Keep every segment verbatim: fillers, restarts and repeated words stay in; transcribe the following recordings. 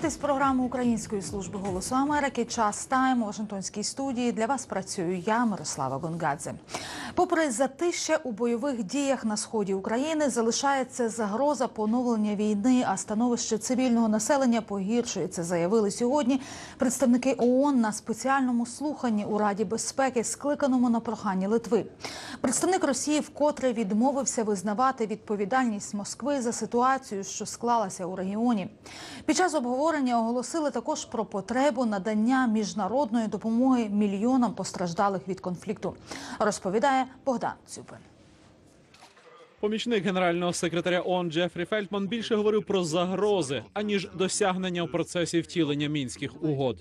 дивитесь програму Української служби «Голосу Америки». Час тайм у Вашингтонській студії. Для вас працюю я, Мирослава Гонгадзе. Попри затища у бойових діях на сході України, залишається загроза поновлення війни, а становище цивільного населення погіршується, заявили сьогодні представники ООН на спеціальному слуханні у Раді безпеки, скликаному на прохання Литви. Представник Росії вкотре відмовився визнавати відповідальність Москви за ситуацію, що склалася у регіоні. Під час обговорення оголосили також про потребу надання міжнародної допомоги мільйонам постраждалих від конфлікту, розповідає Богдан Цюпин. Помічник генерального секретаря ООН Джефрі Фельтман більше говорив про загрози, аніж досягнення у процесі втілення Мінських угод.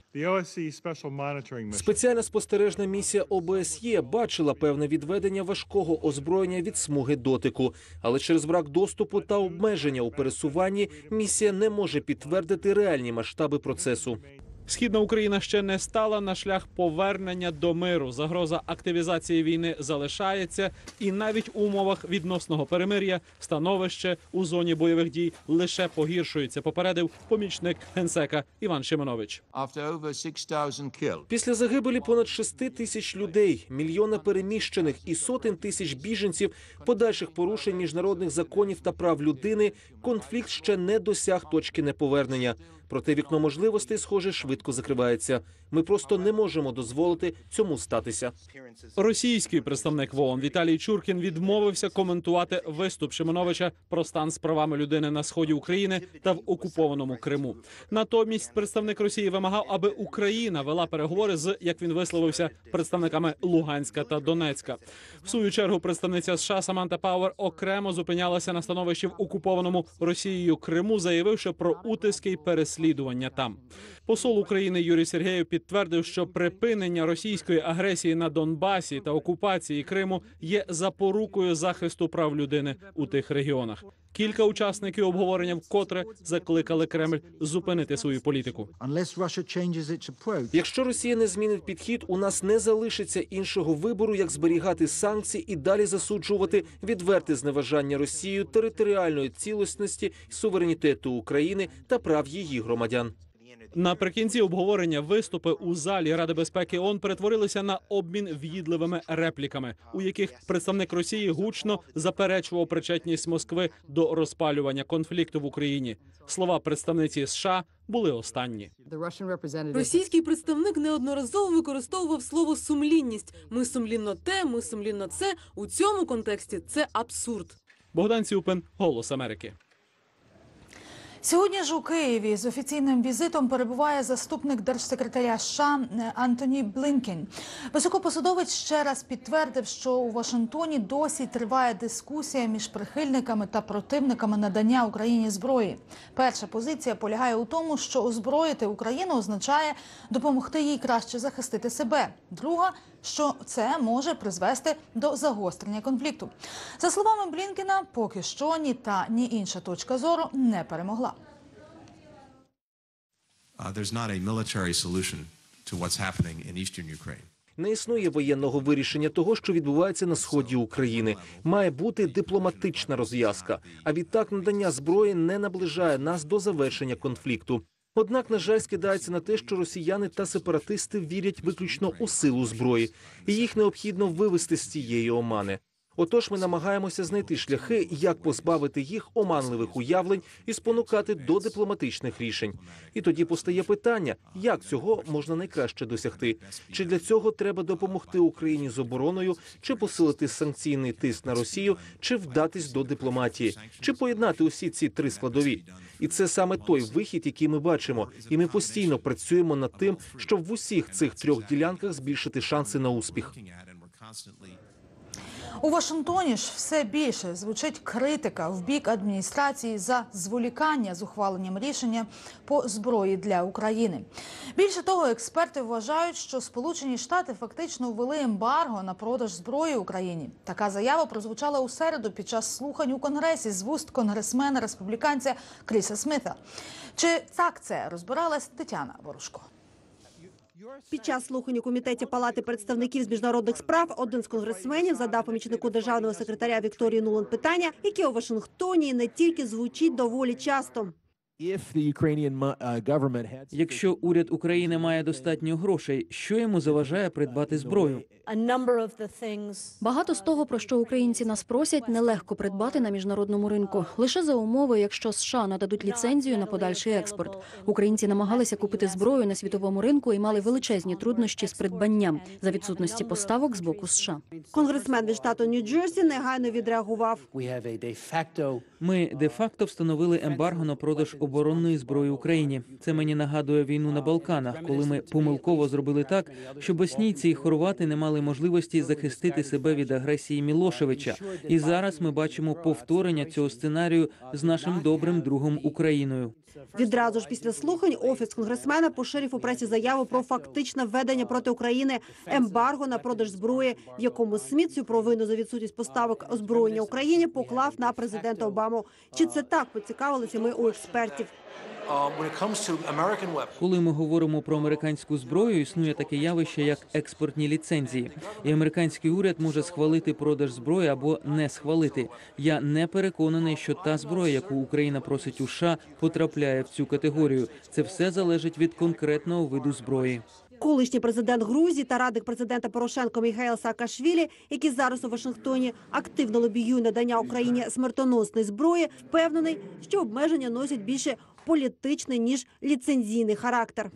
Спеціальна спостережна місія О Б С Є бачила певне відведення важкого озброєння від смуги дотику. Але через брак доступу та обмеження у пересуванні місія не може підтвердити реальні масштаби процесу. Східна Україна ще не стала на шлях повернення до миру. Загроза активізації війни залишається, і навіть у умовах відносного перемир'я становище у зоні бойових дій лише погіршується, попередив помічник генсека Іван Шимонович. Після загибелі понад шести тисяч людей, мільйона переміщених і сотень тисяч біженців, подальших порушень міжнародних законів та прав людини, конфлікт ще не досяг точки неповернення. Проте вікно можливостей, схоже, швидко закривається. Ми просто не можемо дозволити цьому статися. Російський представник в ООН Віталій Чуркін відмовився коментувати виступ Шимоновича про стан з правами людини на сході України та в окупованому Криму. Натомість представник Росії вимагав, аби Україна вела переговори з, як він висловився, представниками Луганська та Донецька. В свою чергу представниця США Саманта Пауер окремо зупинялася на становищі в окупованому Росією Криму, заявивши про утиски й переслідування там. Посол України Юрій Сергєєв підтвердив, що припинення російської агресії на Донбасі та окупації Криму є запорукою захисту прав людини у тих регіонах. Кілька учасників обговорення вкотре закликали Кремль зупинити свою політику. Якщо Росія не змінить підхід, у нас не залишиться іншого вибору, як зберігати санкції і далі засуджувати відверте зневажання Росією територіальної цілісності, суверенітету України та прав її громадян. Наприкінці обговорення виступи у залі Ради безпеки ООН перетворилися на обмін в'їдливими репліками, у яких представник Росії гучно заперечував причетність Москви до розпалювання конфлікту в Україні. Слова представниці США були останні. Російський представник неодноразово використовував слово «сумлінність». Ми сумлінно те, ми сумлінно це. У цьому контексті це абсурд. Богдан Цюпин, «Голос Америки». Сьогодні ж у Києві з офіційним візитом перебуває заступник держсекретаря США Антоні Блінкен. Високопосадовець ще раз підтвердив, що у Вашингтоні досі триває дискусія між прихильниками та противниками надання Україні зброї. Перша позиція полягає у тому, що озброїти Україну означає допомогти їй краще захистити себе. Друга – що це може призвести до загострення конфлікту. За словами Блінкена, поки що ні та, ні інша точка зору не перемогла. Не існує воєнного вирішення того, що відбувається на сході України. Має бути дипломатична розв'язка. А відтак надання зброї не наближає нас до завершення конфлікту. Однак, на жаль, скидається на те, що росіяни та сепаратисти вірять виключно у силу зброї. І їх необхідно вивести з цієї омани. Отож, ми намагаємося знайти шляхи, як позбавити їх оманливих уявлень і спонукати до дипломатичних рішень. І тоді постає питання, як цього можна найкраще досягти? Чи для цього треба допомогти Україні з обороною, чи посилити санкційний тиск на Росію, чи вдатись до дипломатії, чи поєднати усі ці три складові? І це саме той вихід, який ми бачимо. І ми постійно працюємо над тим, щоб в усіх цих трьох ділянках збільшити шанси на успіх. У Вашингтоні ж все більше звучить критика в бік адміністрації за зволікання з ухваленням рішення по зброї для України. Більше того, експерти вважають, що Сполучені Штати фактично ввели ембарго на продаж зброї Україні. Така заява прозвучала у середу під час слухань у Конгресі з вуст конгресмена-республіканця Кріса Сміта. Чи так це розбиралась Тетяна Ворожко? Під час слухань у комітеті Палати представників з міжнародних справ один з конгресменів задав помічнику державного секретаря Вікторії Нуланд питання, яке у Вашингтоні не тільки звучить доволі часто. Якщо уряд України має достатньо грошей, що йому заважає придбати зброю? Багато з того, про що українці нас просять, нелегко придбати на міжнародному ринку. Лише за умови, якщо США нададуть ліцензію на подальший експорт. Українці намагалися купити зброю на світовому ринку і мали величезні труднощі з придбанням за відсутності поставок з боку США. Конгресмен від штату Нью-Джерсі негайно відреагував. Ми де-факто встановили ембарго на продаж оборонної зброї Україні. Це мені нагадує війну на Балканах, коли ми помилково зробили так, що боснійці і хорвати не мали можливості захистити себе від агресії Мілошевича. І зараз ми бачимо повторення цього сценарію з нашим добрим другом Україною. Відразу ж після слухань офіс конгресмена поширив у пресі заяву про фактичне введення проти України ембарго на продаж зброї, в якому Сміт цю провину за відсутність поставок озброєння Україні поклав на президента Обаму. Чи це так, поцікавилися ми у експертів. Коли ми говоримо про американську зброю, існує таке явище, як експортні ліцензії. І американський уряд може схвалити продаж зброї або не схвалити. Я не переконаний, що та зброя, яку Україна просить у США, потрапляє в цю категорію. Це все залежить від конкретного виду зброї. Колишній президент Грузії та радник президента Порошенко Міхаїл Саакашвілі, який зараз у Вашингтоні активно лобіює надання Україні смертоносної зброї, впевнений, що обмеження носять більше політичний, ніж ліцензійний характер.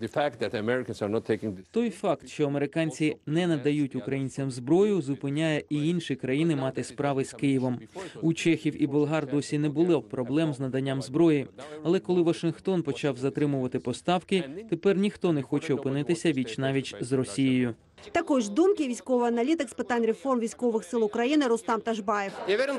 Той факт, що американці не надають українцям зброю, зупиняє і інші країни мати справи з Києвом. У чехів і болгар досі не було проблем з наданням зброї. Але коли Вашингтон почав затримувати поставки, тепер ніхто не хоче опинитися віч-навіч з Росією. Такої ж думки військовий аналітик з питань реформ військових сил України Рустам Ташбаєв.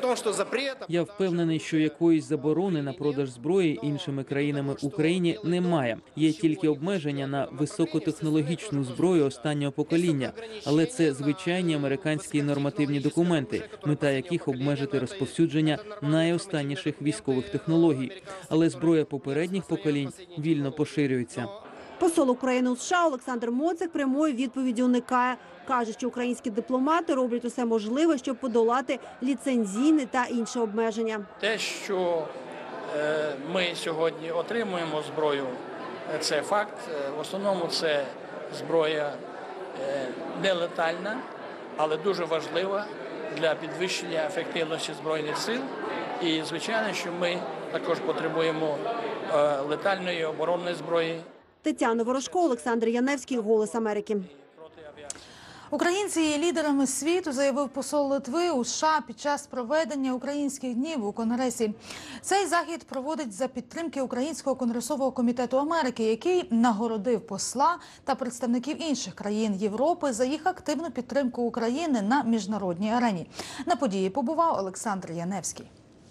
Я впевнений, що якоїсь заборони на продаж зброї іншими країнами Україні немає. Є тільки обмеження на високотехнологічну зброю останнього покоління. Але це звичайні американські нормативні документи, мета яких обмежити розповсюдження найостанніших військових технологій. Але зброя попередніх поколінь вільно поширюється. Посол України у США Олександр Моцик прямої відповіді уникає. Каже, що українські дипломати роблять усе можливе, щоб подолати ліцензійні та інші обмеження. Те, що е, ми сьогодні отримуємо зброю, це факт. В основному це зброя е, нелетальна, але дуже важлива для підвищення ефективності Збройних сил. І, звичайно, що ми також потребуємо е, летальної оборонної зброї. Тетяна Ворожко, Олександр Яневський, «Голос Америки». Українці є лідерами світу, заявив посол Литви у США під час проведення українських днів у Конгресі. Цей захід проводить за підтримки Українського конгресового комітету Америки, який нагородив посла та представників інших країн Європи за їх активну підтримку України на міжнародній арені. На події побував Олександр Яневський.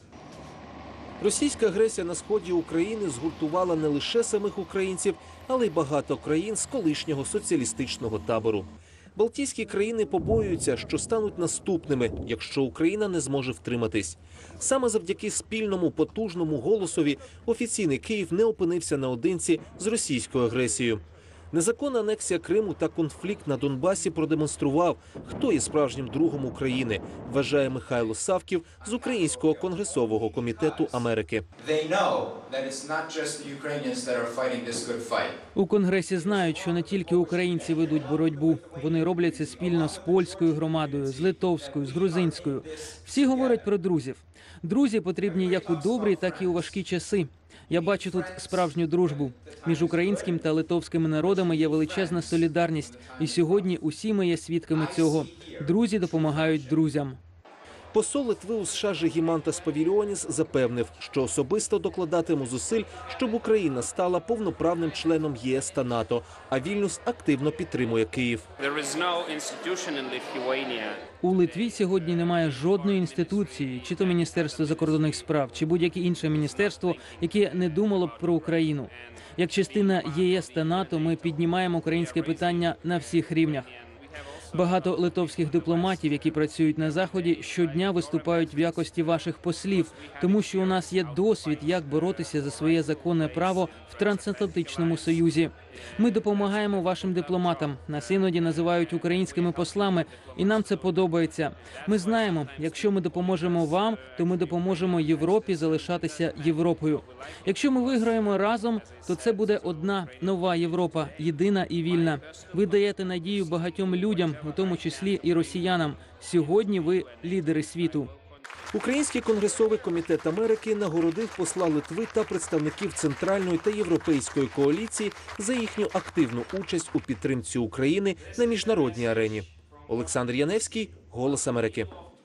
Російська агресія на сході України згуртувала не лише самих українців, але й багато країн з колишнього соціалістичного табору. Балтійські країни побоюються, що стануть наступними, якщо Україна не зможе втриматись. Саме завдяки спільному потужному голосові офіційний Київ не опинився наодинці з російською агресією. Незаконна анексія Криму та конфлікт на Донбасі продемонстрував, хто є справжнім другом України, вважає Михайло Савків з Українського конгресового комітету Америки. У Конгресі знають, що не тільки українці ведуть боротьбу. Вони роблять це спільно з польською громадою, з литовською, з грузинською. Всі говорять про друзів. Друзі потрібні як у добрі, так і у важкі часи. Я бачу тут справжню дружбу. Між українським та литовськими народами є величезна солідарність. І сьогодні усі ми є свідками цього. Друзі допомагають друзям. Посол Литви у США Жигімантас Павільйоніс запевнив, що особисто докладатиме зусиль, щоб Україна стала повноправним членом ЄС та НАТО, а Вільнюс активно підтримує Київ. У Литві сьогодні немає жодної інституції, чи то Міністерство закордонних справ, чи будь-яке інше міністерство, яке не думало б про Україну. Як частина ЄС та НАТО ми піднімаємо українське питання на всіх рівнях. Багато литовських дипломатів, які працюють на Заході, щодня виступають в якості ваших послів, тому що у нас є досвід, як боротися за своє законне право в трансатлантичному союзі. Ми допомагаємо вашим дипломатам. Нас іноді називають українськими послами, і нам це подобається. Ми знаємо, якщо ми допоможемо вам, то ми допоможемо Європі залишатися Європою. Якщо ми виграємо разом, то це буде одна нова Європа, єдина і вільна. Ви даєте надію багатьом людям, у тому числі і росіянам. Сьогодні ви лідери світу. Український конгресовий комітет Америки нагородив посла Литви та представників Центральної та Європейської коаліції за їхню активну участь у підтримці України на міжнародній арені. Олександр Яневський, «Голос Америки».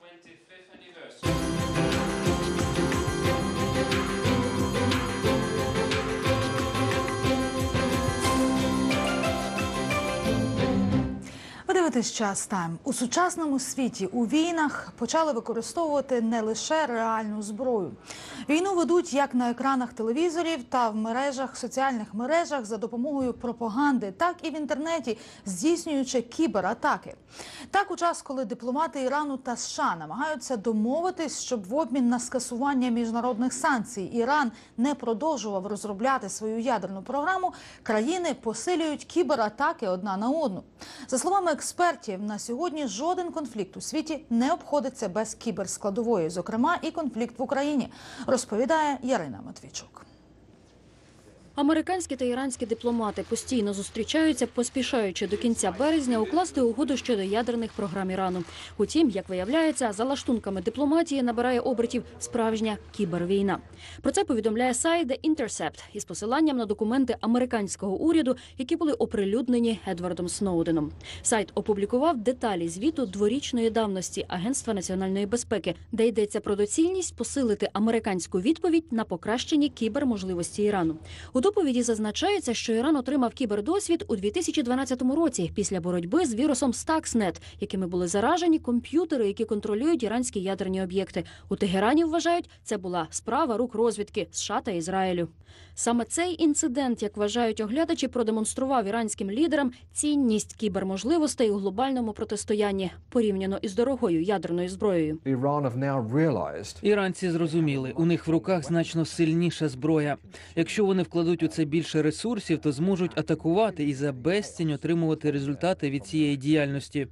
Ви дивитесь «Час Тайм». У сучасному світі у війнах почали використовувати не лише реальну зброю. Війну ведуть як на екранах телевізорів та в мережах, соціальних мережах за допомогою пропаганди, так і в інтернеті, здійснюючи кібератаки. Так, у час, коли дипломати Ірану та США намагаються домовитись, щоб в обмін на скасування міжнародних санкцій Іран не продовжував розробляти свою ядерну програму, країни посилюють кібератаки одна на одну. За словами експертів, на сьогодні жоден конфлікт у світі не обходиться без кіберскладової, зокрема і конфлікт в Україні, розповідає Ярина Матвійчук. Американські та іранські дипломати постійно зустрічаються, поспішаючи до кінця березня укласти угоду щодо ядерних програм Ірану. Утім, як виявляється, за лаштунками дипломатії набирає обертів справжня кібервійна. Про це повідомляє сайт The Intercept із посиланням на документи американського уряду, які були оприлюднені Едвардом Сноуденом. Сайт опублікував деталі звіту дворічної давності Агентства національної безпеки, де йдеться про доцільність посилити американську відповідь на покращені кіберможливості Ірану. У доповіді зазначається, що Іран отримав кібердосвід у дві тисячі дванадцятому році після боротьби з вірусом Stuxnet, якими були заражені комп'ютери, які контролюють іранські ядерні об'єкти. У Тегерані вважають, це була справа рук розвідки США та Ізраїлю. Саме цей інцидент, як вважають оглядачі, продемонстрував іранським лідерам цінність кіберможливостей у глобальному протистоянні, порівняно із дорогою ядерною зброєю. Іранці зрозуміли, у них в руках значно сильніша зброя. Якщо вони вкладуть у це більше ресурсів, то зможуть атакувати і за безцінь отримувати результати від цієї діяльності.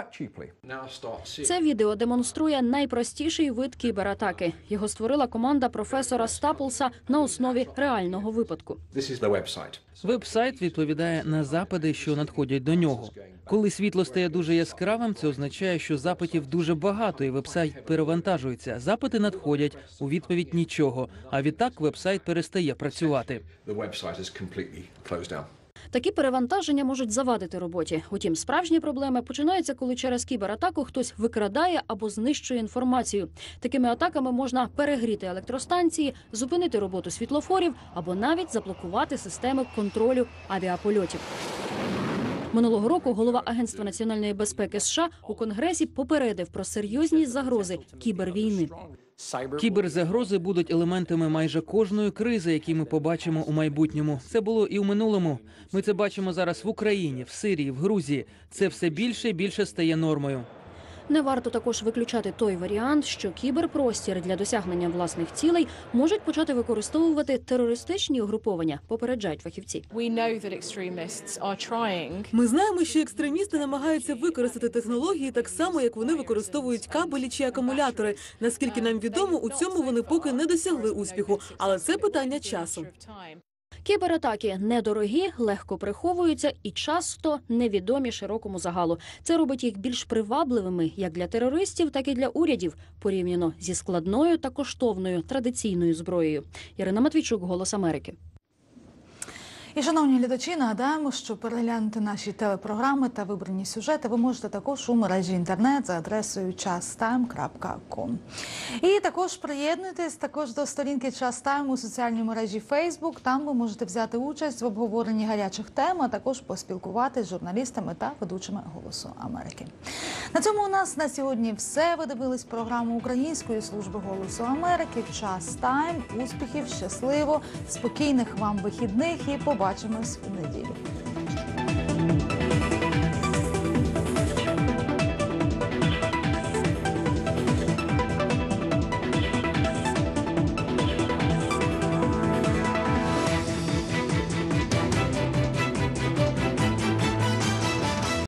Це відео демонструє найпростіший вид кібератаки. Його створила команда професора Стаплса на основі реального випадку. Веб-сайт відповідає на запити, що надходять до нього. Коли світло стає дуже яскравим, це означає, що запитів дуже багато і веб-сайт перевантажується. Запити надходять, у відповідь нічого, а відтак веб-сайт перестає працювати. Такі перевантаження можуть завадити роботі. Утім, справжні проблеми починаються, коли через кібератаку хтось викрадає або знищує інформацію. Такими атаками можна перегріти електростанції, зупинити роботу світлофорів або навіть заблокувати системи контролю авіапольотів. Минулого року голова Агентства національної безпеки США у Конгресі попередив про серйозні загрози кібервійни. Кіберзагрози будуть елементами майже кожної кризи, які ми побачимо у майбутньому. Це було і у минулому. Ми це бачимо зараз в Україні, в Сирії, в Грузії. Це все більше і більше стає нормою. Не варто також виключати той варіант, що кіберпростір для досягнення власних цілей можуть почати використовувати терористичні угруповання, попереджають фахівці. Ми знаємо, що екстремісти намагаються використати технології так само, як вони використовують кабелі чи акумулятори. Наскільки нам відомо, у цьому вони поки не досягли успіху, але це питання часу. Кібератаки недорогі, легко приховуються і часто невідомі широкому загалу. Це робить їх більш привабливими як для терористів, так і для урядів, порівняно зі складною та коштовною традиційною зброєю. Ярина Матвійчук, «Голос Америки». І, шановні глядачі, нагадаємо, що переглянути наші телепрограми та вибрані сюжети ви можете також у мережі інтернет за адресою час тайм крапка ком. І також приєднуйтесь також до сторінки «Час Тайм» у соціальній мережі Facebook. Там ви можете взяти участь в обговоренні гарячих тем, а також поспілкуватися з журналістами та ведучими «Голосу Америки». На цьому у нас на сьогодні все. Ви дивились програму Української служби «Голосу Америки». «Час Тайм». Успіхів, щасливо, спокійних вам вихідних і побачимось в неділю.